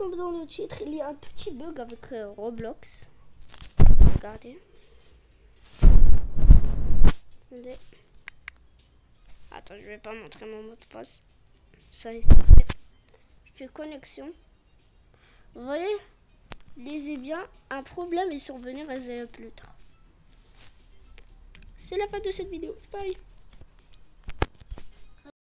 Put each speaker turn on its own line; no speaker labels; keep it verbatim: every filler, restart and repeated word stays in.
comme dans le titre, il y a un petit bug avec euh, Roblox. Regardez. Attendez. Attends, je vais pas montrer mon mot de passe. Ça y est, je fais connexion. Vous voyez, lisez bien, un problème est survenu, résolvez plus tard. C'est la fin de cette vidéo. Bye.